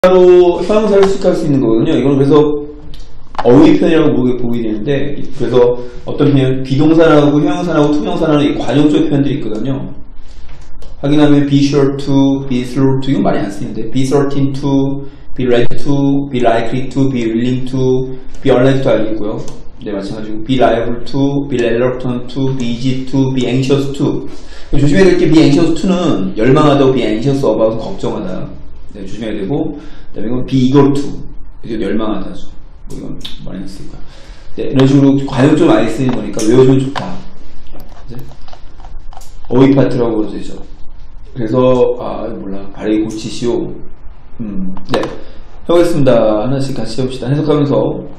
바로 형용사를 수식할 수 있는 거거든요. 이건 그래서 어휘 표현이라고 보게 되는데, 그래서 어떤 표현, 비동사 나오고 형용사 나오고 투명사 나오는 관용적 표현들이 있거든요. 확인하면 be sure to, be slow to, 이건 많이 안 쓰이는데, be certain to, be ready to, be likely to, be willing to, be unlikely to 알겠고요. 네, 마찬가지고 be liable to, be reluctant to, be easy to, be anxious to. 조심해야 될 게 be anxious to는 열망하다, be anxious about 걱정하다. 네, 조심해야 되고, 그 다음에 이건 be eager to, 이건 열망하다죠. 뭐 이건 많이 쓸 거야. 네, 이런 식으로 관용적으로 많이 쓰이는 거니까 외워주면 좋다. 네? 어휘 파트라고 그러죠, 되죠. 그래서 몰라, 발음이 고치시오. 네, 해보겠습니다. 하나씩 같이 해봅시다. 해석하면서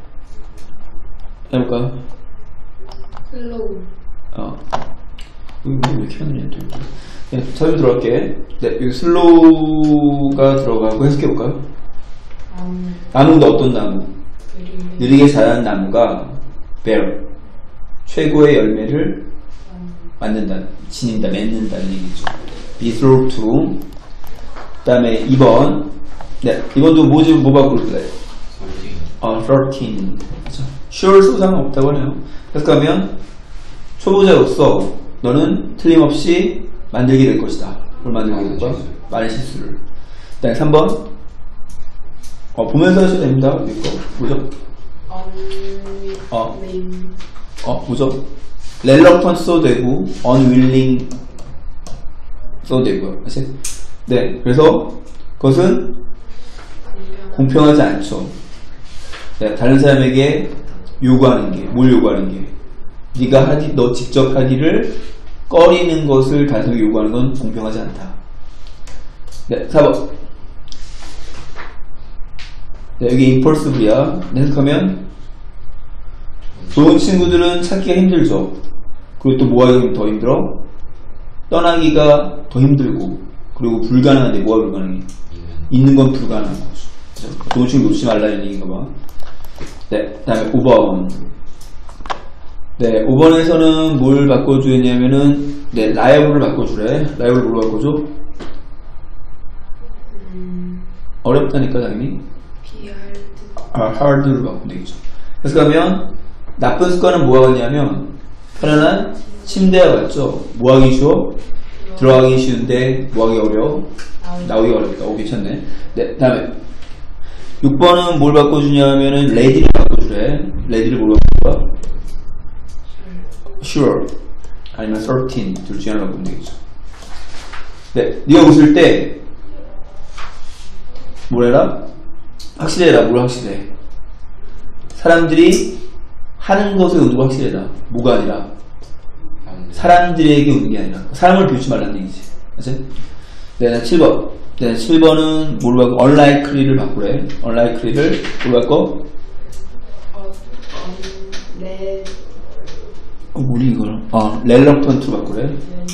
해볼까? 슬로우. 왜 이렇게 하느냐, 또. 네, 처음 들어갈게. 네, 여기 슬로우가 들어가고 해석해볼까요? 나무인데 어떤 나무? 느리게 자라는 나무가 bear, 최고의 열매를 만든다, 지닌다, 맺는다는 얘기죠. be slow to. 그 다음에 2번. 네, 이번도 뭐 바꿀까요? 13. 그렇죠. sure 소상은 없다고 하네요. 그래서 가면 초보자로서 너는 틀림없이 만들게 될 것이다. 뭘 만들게 될 거야? 많은 실수를. 그 다음에 3번. 보면서 하셔도 됩니다. 이거 뭐죠? 뭐죠? reluctant 써도 되고 unwilling 써도 되고요. 그치? 네, 그래서 그것은 공평하지 않죠. 네, 다른 사람에게 요구하는 게, 뭘 요구하는 게, 네가 너 직접 하기를 꺼리는 것을 다른 요구하는 건 공평하지 않다. 네, 4번. 네, 여기 impulsive야. 해석하면 좋은 친구들은 찾기가 힘들죠. 그리고 또 뭐하기 더 힘들어? 떠나기가 더 힘들고, 그리고 불가능한데 뭐가 불가능해? 있는 건 불가능한 거죠. 좋은 친구 놓지 말라는 얘기인가 봐. 네, 그 다음에 5번. 네, 5번에서는 뭘 바꿔주냐면은, 네, liable을 바꿔주래. liable 뭘 바꿔줘? 어렵다니까, 당연히. hard를 바꾸면 되겠죠. 그래서 가면, 나쁜 습관은 뭐가 같냐면, 편안한 침대와 같죠? 뭐하기 쉬워? 들어가기 쉬운데, 뭐하기 어려워? 나오기 어렵다. 오, 괜찮네. 네, 다음에. 6번은 뭘 바꿔주냐면은, ready를 바꿔주래. ready를 뭘 바꿔줄까? sure. 아니면 certain. 둘 중에 하나를 바꾸면 되겠죠. 네, 네가 웃을 때, 뭐래라? 확실해라. 뭘 확실해? 사람들이 하는 것에 웃는 거 확실해라. 뭐가 아니라 사람들에게 웃는 게 아니라 사람을 비웃지 말라는 얘기지. 맞지? 네, 7번. 네, 7번은 뭘 바꿔? unlikely를 바꾸래. unlikely를 뭘 바꿔? 뭐니 이걸? reluctant로 바꾸래.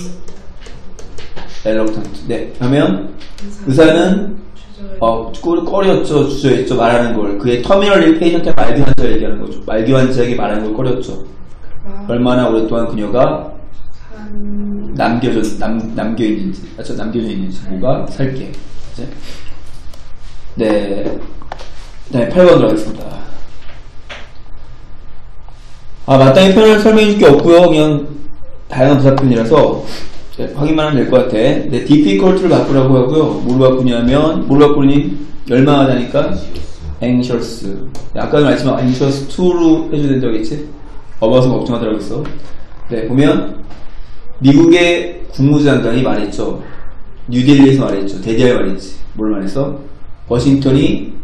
reluctant. 네, 하면 의사는 꺼렸죠, 주저했죠, 말하는 걸. 그의 터미널 페이션트 말기 환자 얘기하는 거죠. 말기 환자에게 말하는 걸 꺼렸죠. 얼마나 오랫동안 그녀가 남겨 있는지, 남겨져 있는지, 뭐가 살게. 그치? 네, 8번 들어가겠습니다. 마땅히 표현을 설명해 줄 게 없고요. 그냥 다양한 부사 표현이라서 확인만 하면 될 것 같아. 네, difficult를 바꾸라고 하고요. 뭘 바꾸냐면, 뭘 바꾸니? 열망하다니까? anxious. 아까도 말했지만 anxious to로 해줘야 된다고 했지? 어바웃 걱정하더라고 했어. 네, 보면 미국의 국무장관이 말했죠. 뉴델리에서 말했죠. 대디아에 말했지. 뭘 말했어? 워싱턴이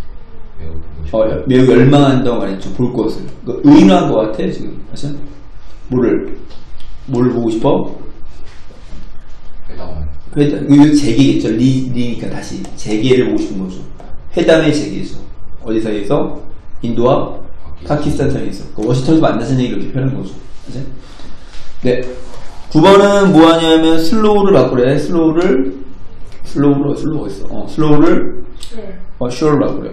매우 열망한다고 말했죠. 볼 것을. 의인한 것 같아 지금. 맞아? 뭘 보고 싶어? 이거 재개겠죠. 리니까 다시 재개를 보고 싶은 거죠. 회담의 재개죠. 어디 사이에서? 인도와 파키스탄 사이에서. 워싱턴에서 만나자는 얘기를 이렇게 표현한 거죠. 맞아? 네. 9번은 뭐 하냐면 슬로우를 바꾸래. 슬로우가 있어. 슬로우를 sure를 바꾸래.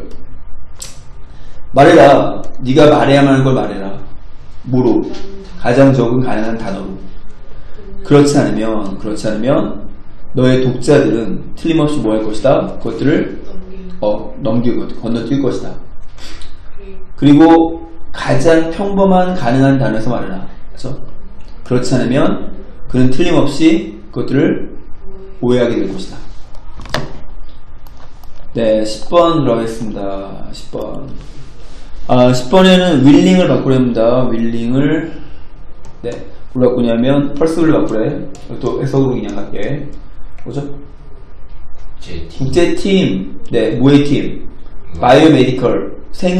말해라. 네가 말해야만 하는 걸 말해라. 뭐로? 가장 적은 가능한 단어로. 그렇지 않으면 너의 독자들은 틀림없이 뭐 할 것이다? 그것들을 건너뛸 것이다. 그리고 가장 평범한 가능한 단어에서 말하라. 그렇죠? 그렇지 않으면 그는 틀림없이 그것들을 오해하게 될 것이다. 네, 10번 들어가겠습니다. 10번. 10번에는 willing을 바꾸려 합니다. willing을, 네, 뭘 바꾸냐면, persevere를 바꾸래. 또 해석으로 그냥 갈게. 뭐죠? 국제팀, 네, 모의팀, 바이오메디컬,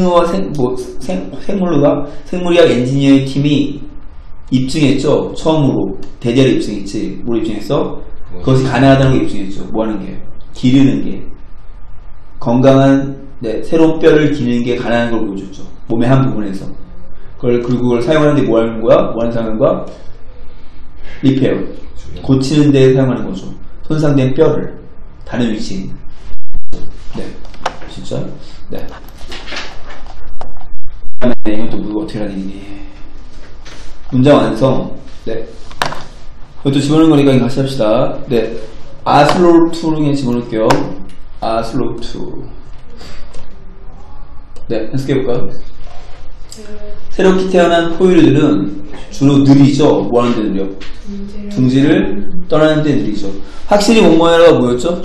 생물의학 엔지니어의 팀이 입증했죠. 처음으로. 대대로 입증했지. 뭘 입증했어? 그것이 가능하다는 걸 입증했죠. 뭐 하는 게? 기르는 게. 건강한, 네, 새로운 뼈를 기르는 게 가능한 걸 보여줬죠. 몸의 한 부분에서. 그걸 사용하는데 뭐 하는 거야? 뭐 하는 사용하는 거야? 리페어. 고치는 데 사용하는 거죠. 손상된 뼈를. 다른 위치인. 네. 진짜? 네. 이건 또 뭐가 어떻게 하는 얘기니? 문장 완성. 네. 이것도 집어넣는 거니까 이거 같이 합시다. 네. 아슬로투 그냥 집어넣을게요. 아슬로투. 네. 연습해볼까요? 새롭게 태어난 포유류들은 주로 느리죠? 뭐 하는 데 느려? 둥지를 떠나는 데 느리죠. 확실히 목모야가 뭐였죠?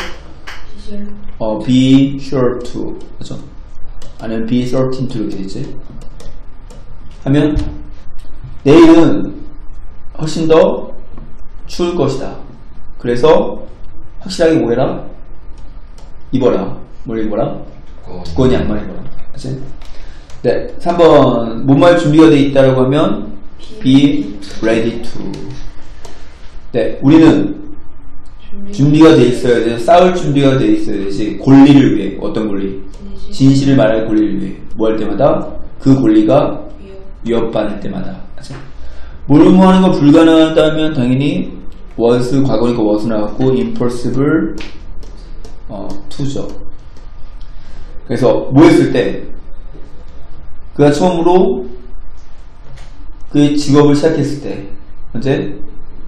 be sure to. 그렇죠? 아니면 be certain to 이렇게 되지. 하면 내일은 훨씬 더 추울 것이다. 그래서 확실하게 뭐 해라? 입어라. 뭘 입어라? 두꺼운 양말 입어라. 그치? 네. 3번 뭐뭐 준비가 되어 있다라고 하면 be ready to. 네. 우리는 준비가 돼 있어야 돼. 싸울 준비가 돼 있어야 되지. 권리를 위해. 어떤 권리? 진실을 말할 권리를 위해. 뭐 할 때마다? 그 권리가 위협받을 때마다. 뭐뭐 하는 거 불가능하다면 당연히 was, 과거니까 was 나왔고 impossible to죠. 그래서 뭐 했을 때 그가 처음으로 그의 직업을 시작했을 때 언제?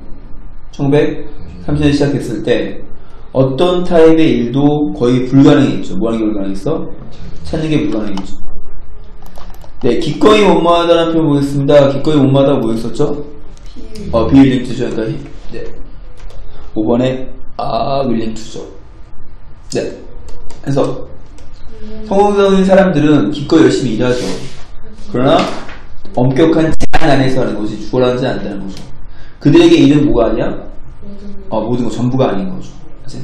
1930년에 시작했을 때 어떤 타입의 일도 거의 불가능했죠. 뭐 하는 게 불가능했어? 찾는 게 불가능했죠. 네, 기꺼이 못마하다는 표현 보겠습니다. 기꺼이 못마하다 뭐였었죠? be willing to죠. 그러니까 네. 5번에 willing to죠. 네. 그래서 성공적인 사람들은 기꺼이 열심히 일하죠. 그러나 엄격한 제한 안에서 하는 것이 죽어라지 않는다는 거죠. 그들에게 일은 뭐가 아니야? 모든 거 전부가 아닌 거죠. 그치?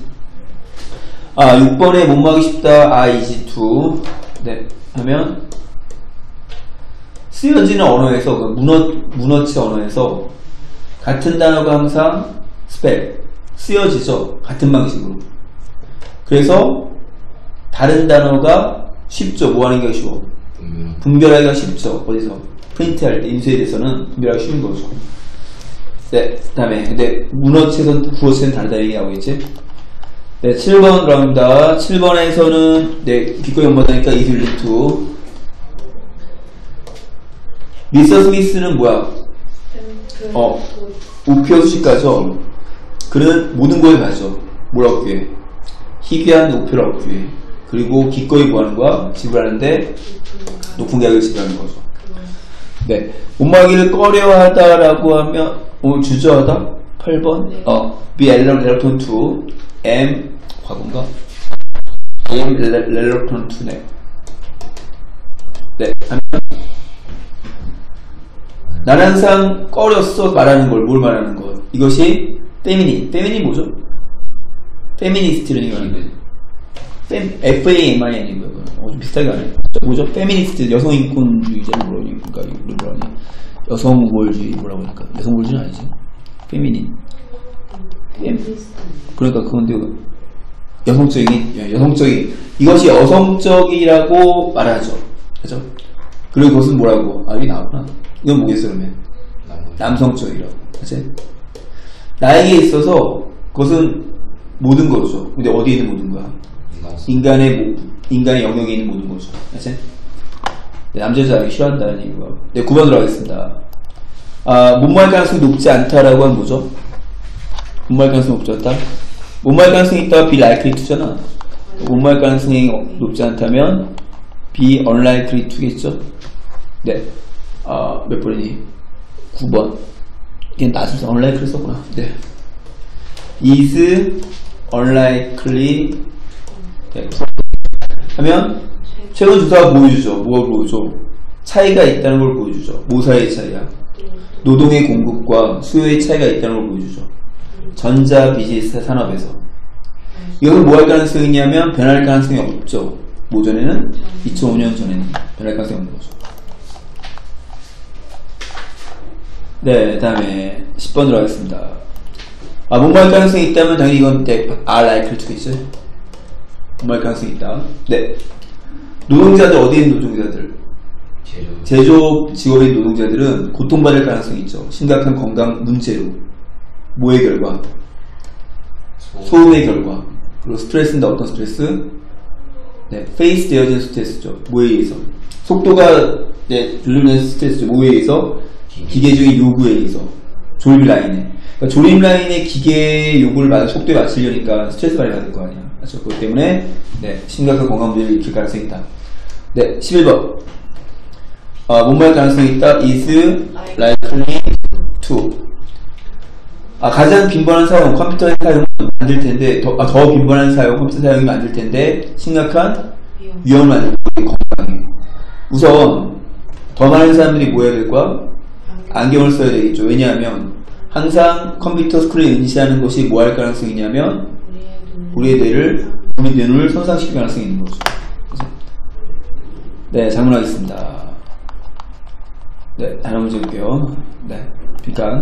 6번에 못마하기 쉽다. easy to. 네. 하면 쓰여지는 언어에서 그 문어치 언어에서 같은 단어가 항상 쓰여지죠. 같은 방식으로. 그래서 다른 단어가 쉽죠. 뭐 하는 게 쉬워? 분별하기가 쉽죠. 어디서? 프린트할 때 인쇄에 대해서는 분별하기 쉬운 거죠. 네, 그 다음에 근데 문어체는 구어체는 다르다 얘기하고 있지. 네, 7번 들어갑니다. 7번에서는 네, 기꺼이 연마다니까 easily to. 미스터 스미스는 뭐야? 우표 수식가죠. 그는 모든 거에 가죠. 뭘 얻기 위해? 희귀한 우표를 얻기 위해. 그리고 기꺼이 뭐 하는 거야? 지불하는데 높은 계약을 지불하는 거죠. 네. 못마하기를 꺼려하다라고 하면 오늘 주저하다? 8번? be reluctant to. am 과거인가? am reluctant to. 네. 나는 항상 꺼렸어 말하는 걸, 뭘 말하는 거. 이것이 페미닌 뭐죠? 페미니스트라는 게 아니고 FAMI 아니고요. 좀 비슷하게 하네. 뭐죠? 페미니스트, 여성인권주의자는 뭐라니까? 우리 뭐라니? 여성우월주의 뭐라고 하니까? 여성우월주의는 아니지. 페미닌. 그러니까 그건데 여성적인 이것이 여성적이라고 말하죠. 그죠? 그리고 그것은 뭐라고? 여기 나왔구나. 이건 뭐겠어 그러면? 남성적이라고. 그치? 나에게 있어서 그것은 모든 거죠. 근데 어디에 있는 모든 거야? 인간의 영역에 있는 모든 거죠. 그치? 네, 남자여자 싫어한다는 얘기가. 네, 9번 들어가겠습니다. 못말 가능성이 높지 않다라고 하면 뭐죠? 못말 가능성이 높지 않다? 못말 가능성이 있다가 be likely to잖아. 못모할 가능성이 높지 않다면 be unlikely to겠죠? 네. 몇 번이니? 9번. 이게 나중에 unlikely 썼구나. 네. is unlikely 네. 하면 최근 조사가 보여주죠. 뭐가 보여줘? 차이가 있다는 걸 보여주죠. 뭐 사이의 차이야? 노동의 공급과 수요의 차이가 있다는 걸 보여주죠. 전자 비즈니스 산업에서. 이것은 뭐 할 가능성이 있냐면 변할 가능성이 없죠. 뭐 전에는? 2005년 전에는 변할 가능성이 없는 거죠. 네, 다음에 10번 들어가겠습니다. 뭐뭐 할 가능성이 있다면 당연히 이건 are likely to겠죠. 뭐뭐 할 가능성이 있다. 네. 노동자들, 어디에 있는 노동자들? 제조업 직업의 노동자들은 고통받을 가능성이 있죠. 심각한 건강 문제로. 뭐의 결과? 소음의 결과. 그리고 스트레스인데 어떤 스트레스? 네, face 되어진 스트레스죠. 뭐에 의해서? 속도가 조절된 스트레스죠. 뭐에 의해서? 기계적인 요구에 의해서. 조립 라인에. 그러니까 조립 라인의 기계 요구를 속도에 맞추려니까 스트레스가 받을 거 아니야. 그렇죠? 그렇기 때문에 심각한 건강 문제를 일으킬 가능성이 있다. 네, 11번. 뭐뭐할 가능성이 있다. is likely to. 가장 빈번한 사용, 컴퓨터의 사용은 안 될 텐데, 더 빈번한 사용, 컴퓨터 사용이 안 될 텐데, 심각한 위험을 만들고 건강에. 우선, 더 많은 사람들이 뭐 해야 될 거야? 안경을 써야 되겠죠. 왜냐하면, 항상 컴퓨터 스크린을 인식하는 것이 뭐 할 가능성이 있냐면, 우리의 눈을 손상시킬 가능성이 있는 거죠. 네, 장문하겠습니다. 네, 다른 문제 볼게요. 네, 그러니까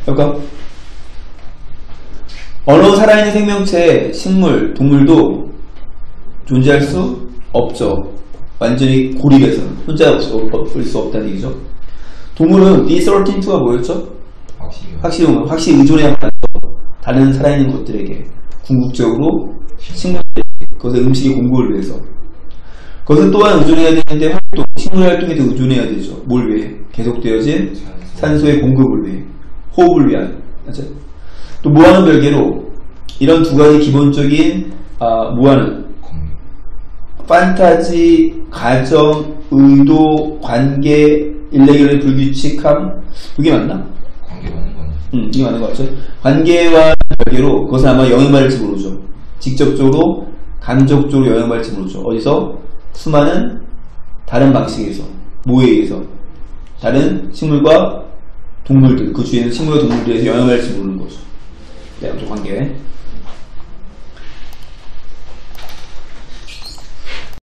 어느 살아있는 생명체, 식물, 동물도 존재할 수 없죠. 완전히 고립해서는 혼자 없을 수 없다는 얘기죠. 동물은 D13가 뭐였죠? 확실히 의존해야 한다. 다른 살아있는 것들에게 궁극적으로 식물들에게 그것의 음식의 공급을 위해서. 그것은 또한 의존해야 되는데 식물 활동에도 의존해야 되죠. 뭘 위해? 계속되어진 산소의 공급을 위해, 호흡을 위한. 맞죠? 또 뭐하는 별개로 이런 두 가지 기본적인 뭐하는 판타지, 가정, 의도, 관계, 일레귤러, 불규칙함. 그게 맞나? 관계 맞는 거 아니야? 이게 맞는 거 같죠? 관계와 별개로 그것은 아마 영향받을지 모르죠. 직접적으로, 간접적으로 영향받을지 모르죠. 어디서? 수많은 다른 방식에서. 뭐에 의해서? 다른 식물과 동물들, 그 주위에 있는 식물과 동물들에서 영향을 받을지 모르는 거죠. 네, 아무튼 관계.